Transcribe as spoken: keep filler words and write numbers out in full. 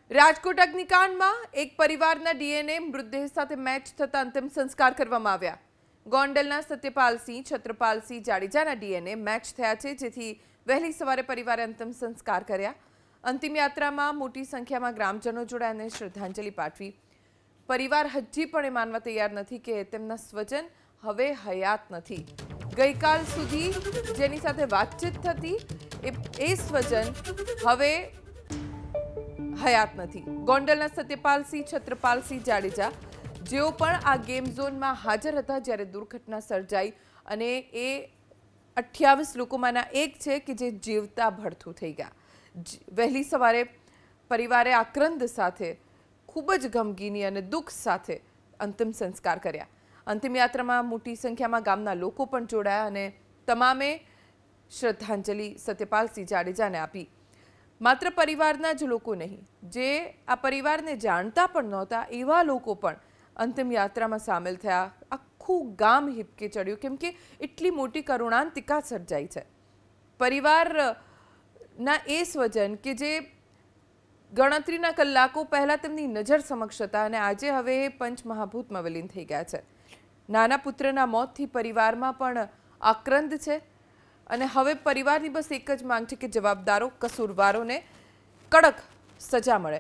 રાજકોટ અગ્નિકાંડમાં એક પરિવારના ડીએનએ મૃતદેહ સાથે મેચ થતા અંતિમ સંસ્કાર કરવામાં આવ્યા। ગોંડલના સત્યપાલસિંહ છત્રપાલસિંહ જાડેજાના ડીએનએ મેચ થયા છે, જેથી વહેલી સવારે પરિવારે અંતિમ સંસ્કાર કર્યા। અંતિમ યાત્રામાં મોટી સંખ્યામાં ગ્રામજનો જોડાયા અને શ્રદ્ધાંજલિ પાઠવી। પરિવાર હજી પણ એ માનવા તૈયાર નથી કે તેમના સ્વજન હવે હયાત નથી। ગઈકાલ સુધી જેની સાથે વાતચીત થતી એ સ્વજન હવે હયાત નથી। ગોંડલના સત્યપાલસિંહ છત્રપાલસિંહ જાડેજા જેઓ પણ આ ગેમ ઝોનમાં હાજર હતા જ્યારે દુર્ઘટના સર્જાઈ અને એ અઠ્યાવીસ લોકોમાંના એક છે કે જે જીવતા ભડથું થઈ ગયા। વહેલી સવારે પરિવારે આક્રંદ સાથે ખૂબ જ ગમગીની અને દુઃખ સાથે અંતિમ સંસ્કાર કર્યા। અંતિમ યાત્રામાં મોટી સંખ્યામાં ગામના લોકો પણ જોડાયા અને તમામે શ્રદ્ધાંજલિ સત્યપાલસિંહ જાડેજાને આપી। માત્ર પરિવારના જ લોકો નહીં, જે આ પરિવારને જાણતા પણ નહોતા એવા લોકો પણ અંતિમ યાત્રામાં સામેલ થયા। આખું ગામ હિબકે ચડ્યું કેમ કે એટલી મોટી કરુણાંતિકા સર્જાઈ છે। પરિવારના એ સ્વજન કે જે ગણતરીના કલાકો પહેલા તેમની નજર સમક્ષ હતા અને આજે હવે પંચમહાભૂતમાં વિલીન થઈ ગયા છે। નાના પુત્રના મોતથી પરિવારમાં પણ આક્રંદ છે અને હવે પરિવારની બસ એક જ માંગ છે કે જવાબદારો કસૂરવારોને કડક સજા મળે